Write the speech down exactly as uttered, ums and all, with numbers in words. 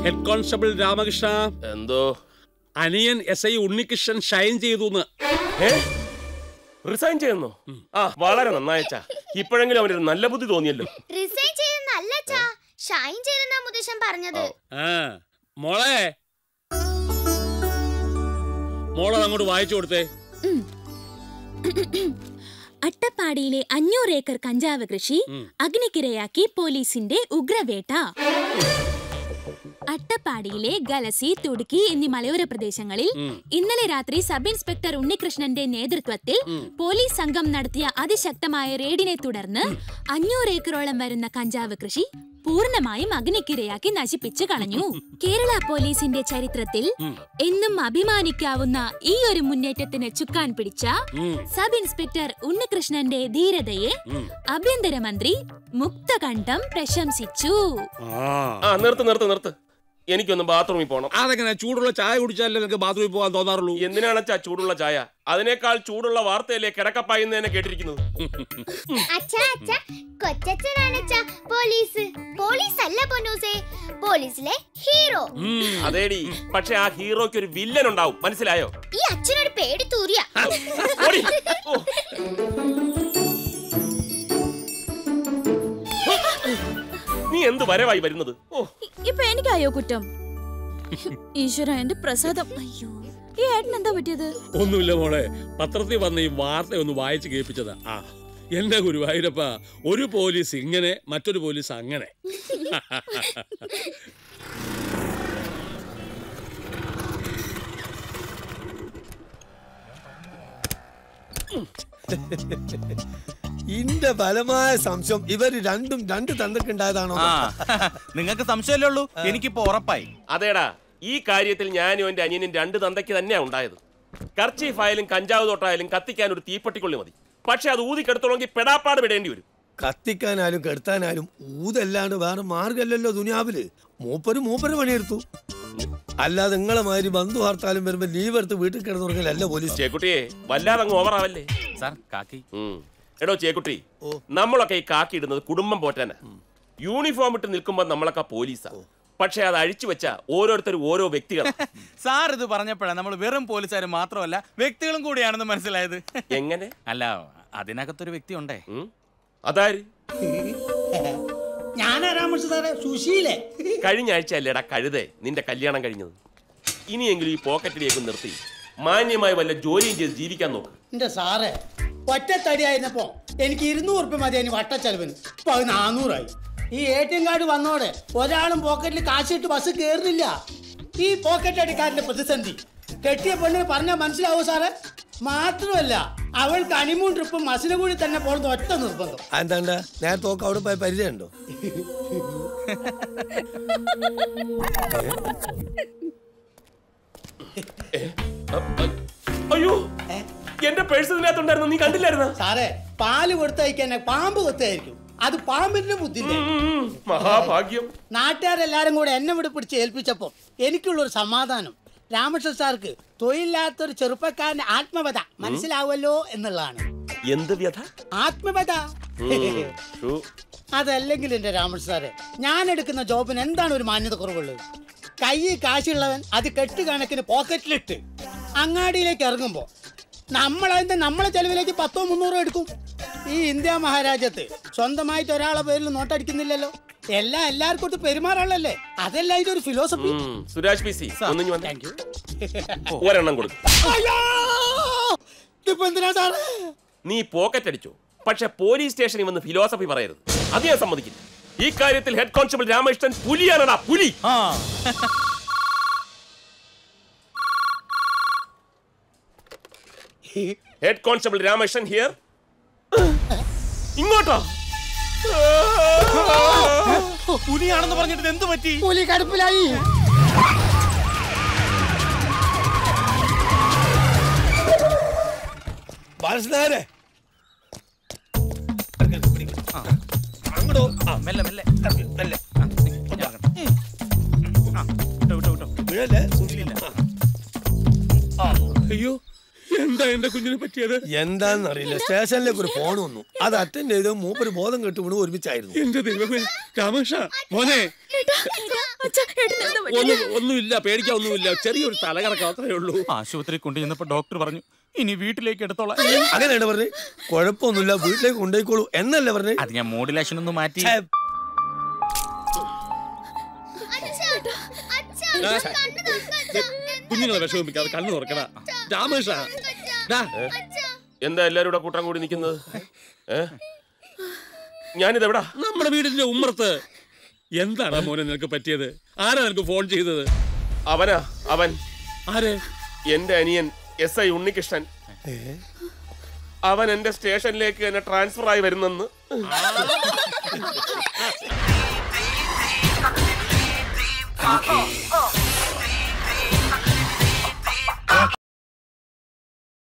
Head constable Ramakrishna. എന്തോ? അനിയൻ S I Unnikrishnan Shine ചെയ്തു. റിസൈൻ ചെയ്യുന്നു? ആ, വളരെ നന്നായച്ചാ. ഇപ്പോഴെങ്കിലും അവനൊരു നല്ല ബുദ്ധി തോന്നിയല്ലോ. റിസൈൻ ചെയ്തെന്നല്ലച്ചാ, ഷൈൻ ചെയ്തെന്നാ മുത്തശ്ശൻ പറഞ്ഞത്. ആ മോളെ, മോളെ അങ്ങോട്ട് വായിച്ചു കൊടുത്തേ. അട്ടപ്പാടിയിലെ അഞ്ഞൂറ് ഏക്കർ കഞ്ചാവ് കൃഷി അഗ്നിക്കിരയാക്കി പോലീസിന്റെ ഉഗ്രവേട്ട. അട്ടപ്പാടിയിലെ ഗലസി, തുടുക്കി എന്നീ മലയോര പ്രദേശങ്ങളിൽ ഇന്നലെ രാത്രി സബ് ഇൻസ്പെക്ടർ ഉണ്ണികൃഷ്ണന്റെ നേതൃത്വത്തിൽ പോലീസ് സംഘം നടത്തിയ അതിശക്തമായ റെയ്ഡിനെ തുടർന്ന് അഞ്ഞൂറ് ഏക്കറോളം വരുന്ന കഞ്ചാവ് കൃഷി പൂർണ്ണമായും അഗ്നിക്കിരയാക്കി നശിപ്പിച്ചു കളഞ്ഞു. കേരള പോലീസിന്റെ ചരിത്രത്തിൽ എന്നും അഭിമാനിക്കാവുന്ന ഈ ഒരു മുന്നേറ്റത്തിന് ചുക്കാൻ പിടിച്ച സബ് ഇൻസ്പെക്ടർ ഉണ്ണികൃഷ്ണന്റെ ധീരതയെ ആഭ്യന്തരമന്ത്രി മുക്തകണ്ഠം പ്രശംസിച്ചു. നിർത്ത് നിർത്ത് നിർത്ത് എനിക്കൊന്ന് ബാത്റൂമിൽ പോകണം. അതെങ്ങനെ? ചൂടുള്ള ചായ കുടിച്ചാലേ നിങ്ങൾക്ക് ബാത്റൂമിൽ പോകാൻ തോന്നാറുള്ളൂ. എന്തിനാണച്ചാ ചൂടുള്ള ചായ? അതിനേക്കാൾ ചൂടുള്ള വാർത്തയല്ലേ കിടക്കപ്പായെന്ന് കേട്ടിരിക്കുന്നത്. പോലീസ് പോലീസ് അല്ല പൊന്നൂസേ, പോലീസിലെ ഹീറോ. അതേടി, പക്ഷെ ആ ഹീറോയ്ക്ക് ഒരു വില്ലൻ ഉണ്ടാവും, മനസ്സിലായോ? ഈ അച്ഛനൊരു പേടി തൂറിയ. നീ എന്ത് വരവായി വരുന്നത്? ഇപ്പൊ എനിക്കായോ കുറ്റം? ഈശ്വര, എന്റെ പ്രസാദം. അയ്യോ, ഈ ഏട്ടൻ എന്താ പറ്റിയത്? ഒന്നുമില്ല മോളെ, പത്രത്തിൽ വന്ന ഈ വാർത്ത ഒന്ന് വായിച്ചു കേൾപ്പിച്ചതാ. ആ എന്റെ ഗുരുവായൂരപ്പ, ഒരു പോലീസ് ഇങ്ങനെ, മറ്റൊരു പോലീസ് അങ്ങനെ. ഇന്റെ ബലമായ സംശയം ഇവര് രണ്ടും രണ്ട് തന്തക്കുണ്ടായതാണോ? നിങ്ങൾക്ക് സംശയമല്ലേ ഉള്ളൂ, എനിക്കിപ്പോ ഉറപ്പായി. അതേടാ, ഈ കാര്യത്തിൽ ഞാനും എന്റെ അനിയനും രണ്ട് തന്തയ്ക്ക് തന്നെയാ ഉണ്ടായത്. കർച്ചീഫായാലും കഞ്ചാവ് തൊട്ടായാലും കത്തിക്കാൻ ഒരു തീപ്പെട്ടിക്കൊള്ളി മതി. പക്ഷെ അത് ഊതിക്കെടുത്തോളെങ്കിൽ പെടാപ്പാട് വിടേണ്ടി വരും. കത്തിക്കാനാലും കെടുത്താനാലും ഊതല്ലാണ്ട് വേറെ മാർഗമല്ലല്ലോ ദുനിയാവില്. മൂപ്പര് മൂപ്പര് പണിയെടുത്തു. അല്ലാതെ നിങ്ങളെ മാതിരി ബന്ധു വാർത്താലും വരുമ്പോ ലീവ് എടുത്ത് വീട്ടിൽ കിടന്നുറങ്ങലല്ല പോലീസ്. ചേക്കുട്ടിയെ വല്ലാതെ അങ്ങ് ഓവറാവല്ലേ സാർ. കാക്കി എടോ ചേക്കുട്ടി, നമ്മളൊക്കെ ഈ കാക്കി ഇടുന്നത് കുടുംബം പോറ്റാനാ. യൂണിഫോം ഇട്ട് നിൽക്കുമ്പോ നമ്മളൊക്കെ പോലീസാ. പക്ഷെ അത് അഴിച്ചു വെച്ച ഓരോരുത്തരും ഓരോ വ്യക്തികൾ. സാർ ഇത് പറഞ്ഞപ്പോഴാണ് നമ്മൾ വെറും പോലീസുകാരും മാത്രമല്ല വ്യക്തികളും കൂടിയാണെന്ന് മനസ്സിലായത്. എങ്ങനെ? അല്ല, അതിനകത്തൊരു വ്യക്തി ഉണ്ടേ. അതാര്? കഴിഞ്ഞ ആഴ്ച അല്ലേടാ കഴുതേ നിന്റെ കല്യാണം കഴിഞ്ഞത്. ഇനിയെങ്കിലും ഈ പോക്കറ്റിലേക്ക് നിർത്തി മാന്യമായി വല്ല ജോലിയും ചെയ്ത് ജീവിക്കാൻ നോക്ക്. എന്റെ സാറേ, ഒറ്റത്തടിയായിരുന്നപ്പോ എനിക്ക് ഇരുന്നൂറ് ഉറുപ്പ്യ മതി അതിന് വട്ടച്ചെലവിന്. ഇപ്പൊ അത് നാനൂറായി. ഈ എ ടി എം കാർഡ് വന്നോടെ ഒരാളും പോക്കറ്റിൽ കാശിട്ട് ബസ് കയറുന്നില്ല. ഈ പോക്കറ്റ് അടിക്കാരന്റെ പ്രതിസന്ധി കെട്ടിയ പെണ്ണിന് പറഞ്ഞാൽ മനസ്സിലാവൂ സാറേ. മാത്രമല്ല, അവൾക്ക് ഹണിമൂൺ ട്രിപ്പ് മസിനഗുഡി തന്നെ പോകുന്നത് ഒറ്റ നിർബന്ധം. എന്താ നേരത്തെ അവിടെ പോയ പരിചയമുണ്ടോ? അയ്യോ, എന്റെ പേഴ്സ് ഇതിനകത്തുണ്ടായിരുന്നു, നീ കണ്ടില്ലായിരുന്ന? സാറേ, പാല് കൊടുത്തയക്കാൻ പാമ്പ് കൊത്തായിരിക്കും. അത് പാമ്പിന്റെ ബുദ്ധി. മഹാഭാഗ്യം. നാട്ടുകാരെല്ലാരും കൂടെ എന്നെ ഇവിടെ പിടിച്ച് ഏൽപ്പിച്ചപ്പോ എനിക്കുള്ളൊരു സമാധാനം, രാമകൃഷ്ണൻ സാർക്ക് തൊഴിലില്ലാത്തൊരു ചെറുപ്പക്കാരന്റെ ആത്മവധ മനസ്സിലാവുമല്ലോ എന്നുള്ളതാണ്. എന്ത് വ്യഥ? ആത്മവധ. അതല്ലെങ്കിൽ എന്റെ രാമകൃഷ്ണൻ സാറെ, ഞാൻ എടുക്കുന്ന ജോബിന് എന്താണ് ഒരു മാന്യത കുറവുള്ളത്? കൈ കാശുള്ളവൻ അത് കെട്ടുകണക്കിന് പോക്കറ്റിലിട്ട് അങ്ങാടിയിലേക്ക് ഇറങ്ങുമ്പോ നമ്മളതിന്റെ നമ്മളെ ചെലവിലേക്ക് പത്തോ മുന്നൂറോ എടുക്കും. ഈ ഇന്ത്യ മഹാരാജ്യത്ത് സ്വന്തമായിട്ട് ഒരാളെ പേരിൽ നോട്ടടിക്കുന്നില്ലല്ലോ. എല്ലാം എല്ലാവർക്കും പെരുമാറാളല്ലേ. അതല്ല ഇതൊരു ഫിലോസഫി. സുരാജ് പി സി ഒരെണ്ണം കൊടുക്കും. നീ പോക്കറ്റ് അടിച്ചോ, പക്ഷെ പോലീസ് സ്റ്റേഷനിൽ വന്ന് ഫിലോസഫി പറയരുത്. അത് ഞാൻ സമ്മതിക്കില്ല. ഈ കാര്യത്തിൽ ഹെഡ് കോൺസ്റ്റബിൾ രാമകൃഷ്ണൻ പുലിയാണടാ, പുലി. Head constable Ramakrishnan here. ഇങ്ങോട്ടോ? പുലിയാണെന്ന് പറഞ്ഞിട്ട് എന്ത് പറ്റി? പുലി കടുപ്പിലായി. മെല്ലെ മെല്ലെ മെല്ലെ. അയ്യോ, എന്താ എന്റെ കുഞ്ഞിനെ പറ്റിയത്? എന്താന്നറിയില്ല, സ്റ്റേഷനിലേക്ക് ഒരു ഫോൺ വന്നു. അത് അറ്റൻഡ് ചെയ്ത് മൂപ്പര് ബോധം കെട്ട് വീണ് ഒരുമിച്ചായിരുന്നു. എന്റെ ദൈവമേ, രാമേഷ മോനെ, ഒന്നും ഒന്നുമില്ല, പേടിക്കാൻ ഒന്നുമില്ല, ചെറിയൊരു തലകറക്കം അത്രേ ഉള്ളൂ. ആശുപത്രി കൊണ്ടുചെന്നപ്പോ ഡോക്ടർ പറഞ്ഞു ഇനി വീട്ടിലേക്ക് എടുത്തോളാം. അങ്ങനെയാണ് പറഞ്ഞത്. കുഴപ്പമൊന്നുമില്ല, വീട്ടിലേക്ക് കൊണ്ടുപോയിക്കോളൂ എന്നല്ലേ പറഞ്ഞത്. അത് ഞാൻ മോഡുലേഷൻ ഒന്ന് മാറ്റി. കുഞ്ഞുങ്ങളെ വിഷമിപ്പിക്കാതെ കണ്ണു തുറക്കടാ രാമേഷ. എന്താ എല്ലാരും കൂടെ കൂട്ടാൻ കൂടി നിൽക്കുന്നത്? ഞാനിതെവിടാ? നമ്മുടെ വീടിന്റെ ഉമ്മറത്ത്. എന്താണ് മോനെ നിനക്ക് പറ്റിയത്? ആരാ നിനക്ക് ഫോൺ ചെയ്തത്? അവനാ അവൻ. ആര്? എന്റെ അനിയൻ എസ് ഐ ഉണ്ണികൃഷ്ണൻ. അവൻ എന്റെ സ്റ്റേഷനിലേക്ക് എന്നെ ട്രാൻസ്ഫർ ആയി വരുന്നെന്ന്. Oh, oh, oh.